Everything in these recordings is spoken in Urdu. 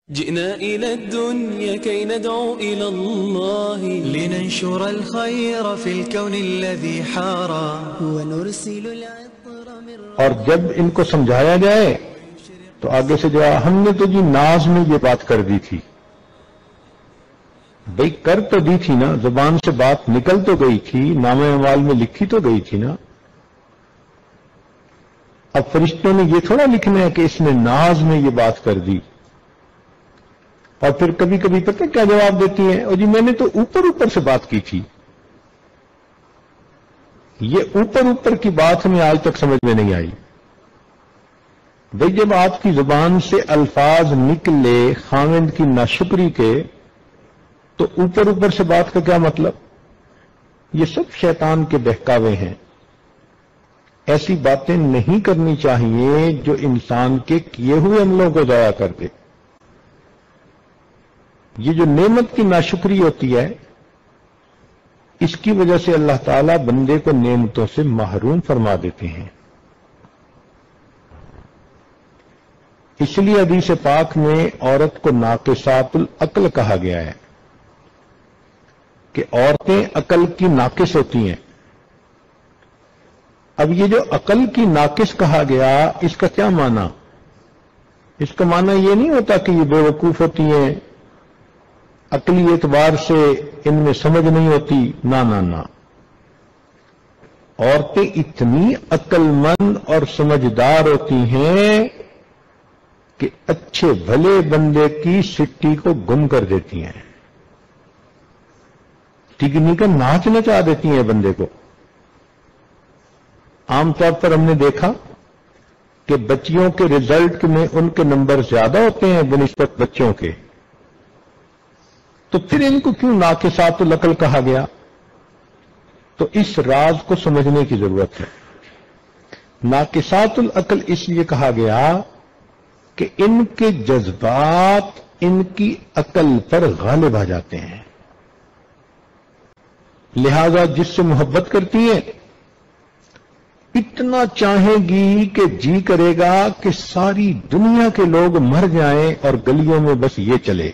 جئنا إلى الدنيا كي ندعو إلى الله لننشر الخير في الكون الذي حارى ونرسل العطر من اور جب ان کو سمجھایا جائے تو آگے سے جو ہم نے تو جی ناز میں یہ بات کر دی تھی، بھئی کر تو دی تھی نا، زبان سے بات نکل تو گئی تھی، نامہ اعمال میں لکھی تو گئی تھی نا۔ اب فرشتوں نے یہ تھوڑا لکھنا ہے کہ اس نے ناز میں یہ بات کر دی، اور پھر کبھی کبھی پتہ کیا جواب دیتی ہیں، اور جی میں نے تو اوپر اوپر سے بات کی تھی۔ یہ اوپر اوپر کی بات ہمیں آج تک سمجھ میں نہیں آئی۔ بھئی جب آپ کی زبان سے الفاظ نکلے خاوند کی ناشکری کے، تو اوپر اوپر سے بات کا کیا مطلب؟ یہ سب شیطان کے بہکاوے ہیں۔ ایسی باتیں نہیں کرنی چاہیے جو انسان کے کیے ہوئے عملوں کو ضائع کر دے۔ یہ جو نعمت کی ناشکری ہوتی ہے، اس کی وجہ سے اللہ تعالیٰ بندے کو نعمتوں سے محروم فرما دیتے ہیں۔ اس لیے حدیث پاک میں عورت کو ناقصات العقل کہا گیا ہے کہ عورتیں عقل کی ناقص ہوتی ہیں۔ اب یہ جو عقل کی ناقص کہا گیا، اس کا کیا معنی؟ اس کا معنی یہ نہیں ہوتا کہ یہ بے وقوف ہوتی ہیں، عقلی اعتبار سے ان میں سمجھ نہیں ہوتی، نہ۔ عورتیں اتنی عقل مند اور سمجھدار ہوتی ہیں کہ اچھے بھلے بندے کی سٹی کو گم کر دیتی ہیں، ٹگنی کا ناچ نچا دیتی ہیں بندے کو۔ عام طور پر ہم نے دیکھا کہ بچیوں کے رزلٹ میں ان کے نمبر زیادہ ہوتے ہیں بنسبت بچوں کے، تو پھر ان کو کیوں ناقصات العقل کہا گیا؟ تو اس راز کو سمجھنے کی ضرورت ہے۔ ناقصات العقل اس لیے کہا گیا کہ ان کے جذبات ان کی عقل پر غالب آ جاتے ہیں، لہذا جس سے محبت کرتی ہیں اتنا چاہیں گی کہ جی کرے گا کہ ساری دنیا کے لوگ مر جائیں اور گلیوں میں بس یہ چلے،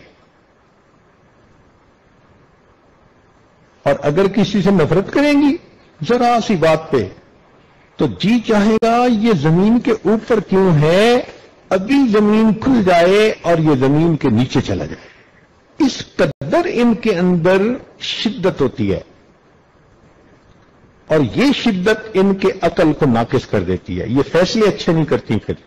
اور اگر کسی سے نفرت کریں گی ذرا سی بات پہ تو جی چاہے گا یہ زمین کے اوپر کیوں ہے، ابھی زمین کھل جائے اور یہ زمین کے نیچے چلا جائے۔ اس قدر ان کے اندر شدت ہوتی ہے، اور یہ شدت ان کے عقل کو ناقص کر دیتی ہے، یہ فیصلے اچھے نہیں کرتی پھر۔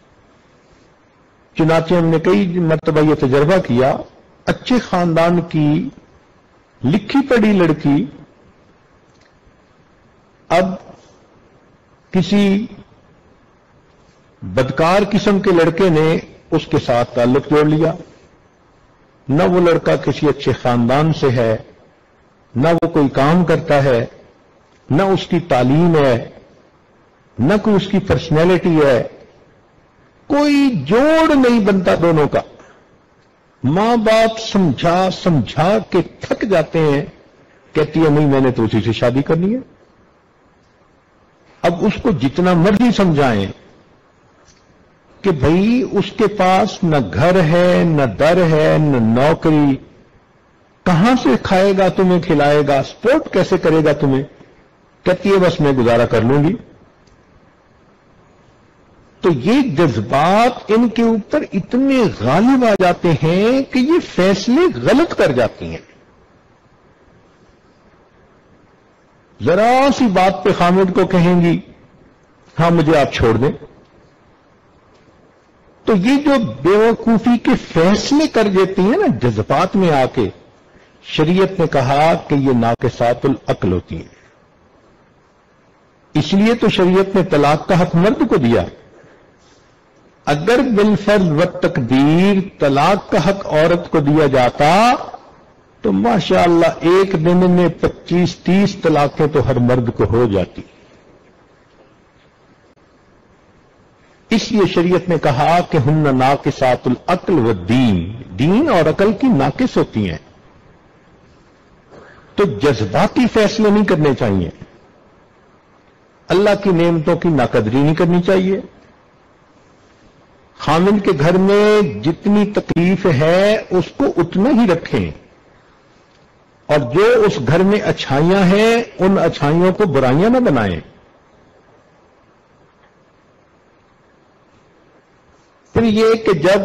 چنانچہ ہم نے کئی مرتبہ یہ تجربہ کیا، اچھے خاندان کی لکھی پڑھی لڑکی اب کسی بدکار قسم کے لڑکے نے اس کے ساتھ تعلق جوڑ لیا، نہ وہ لڑکا کسی اچھے خاندان سے ہے، نہ وہ کوئی کام کرتا ہے، نہ اس کی تعلیم ہے، نہ کوئی اس کی پرسنالٹی ہے، کوئی جوڑ نہیں بنتا دونوں کا۔ ماں باپ سمجھا کے تھک جاتے ہیں، کہتی ہے نہیں میں نے تو اسی سے شادی کرنی ہے۔ اب اس کو جتنا مرضی سمجھائیں کہ بھئی اس کے پاس نہ گھر ہے، نہ در ہے، نہ نوکری، کہاں سے کھائے گا تمہیں، کھلائے گا، سپورٹ کیسے کرے گا تمہیں، کہتی ہے بس میں گزارا کر لوں گی۔ تو یہ جذبات ان کے اوپر اتنے غالب آ جاتے ہیں کہ یہ فیصلے غلط کر جاتی ہیں۔ ذرا سی بات پہ خامد کو کہیں گی ہاں مجھے آپ چھوڑ دیں، تو یہ جو بیوقوفی کے فیصلے کر دیتی ہیں نا جذبات میں آ کے، شریعت نے کہا کہ یہ ناقصات العقل ہوتی ہیں۔ اس لیے تو شریعت نے طلاق کا حق مرد کو دیا۔ اگر بالفرض و تقدیر طلاق کا حق عورت کو دیا جاتا تو ماشاءاللہ ایک دن میں 25-30 طلاقیں تو ہر مرد کو ہو جاتی۔ اس لیے شریعت نے کہا کہ ہن ناقصات العقل والدین، دین اور عقل کی ناقص ہوتی ہیں، تو جذباتی فیصلے نہیں کرنے چاہیے، اللہ کی نعمتوں کی ناقدری نہیں کرنی چاہیے، خامند کے گھر میں جتنی تکلیف ہے اس کو اتنا ہی رکھیں، اور جو اس گھر میں اچھائیاں ہیں ان اچھائیوں کو برائیاں نہ بنائیں۔ پھر یہ کہ جب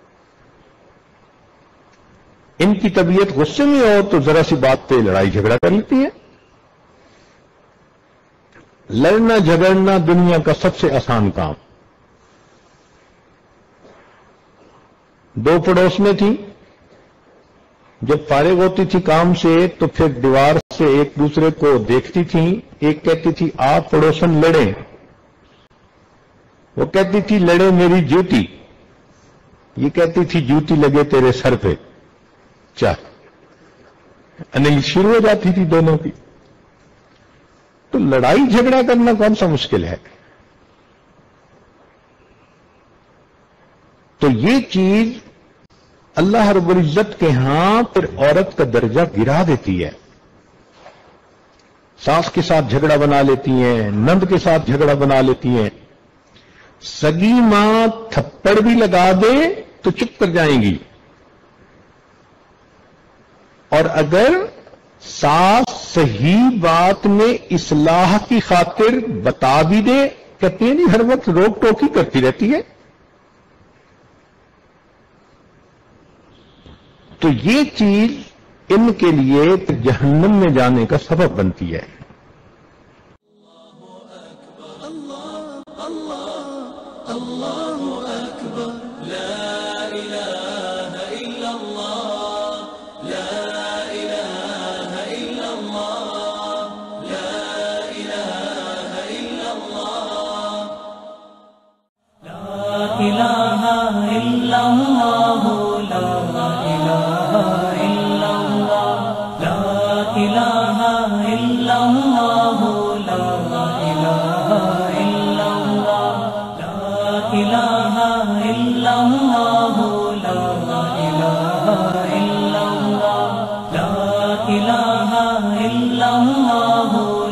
ان کی طبیعت غصے میں ہو تو ذرا سی بات پہ لڑائی جھگڑا کر لیتی ہے۔ لڑنا جھگڑنا دنیا کا سب سے آسان کام۔ دو پڑوس میں تھی، جب فارغ ہوتی تھی کام سے تو پھر دیوار سے ایک دوسرے کو دیکھتی تھی، ایک کہتی تھی آپ پڑوسن لڑیں، وہ کہتی تھی لڑے میری جوتی، یہ کہتی تھی جوتی لگے تیرے سر پہ، چل انیل شروع ہو جاتی تھی دونوں کی۔ تو لڑائی جھگڑا کرنا کون سا مشکل ہے؟ تو یہ چیز اللہ رب العزت کے ہاں پھر عورت کا درجہ گرا دیتی ہے۔ ساس کے ساتھ جھگڑا بنا لیتی ہیں، نند کے ساتھ جھگڑا بنا لیتی ہیں، سگی ماں تھپڑ بھی لگا دے تو چپ کر جائیں گی، اور اگر ساس صحیح بات میں اصلاح کی خاطر بتا بھی دے، کہتے ہیں نہیں ہر وقت روک ٹوک ہی کرتی رہتی ہے، تو یہ چیز ان کے لیے جہنم میں جانے کا سبب بنتی ہے۔ لا الہ الا اللہ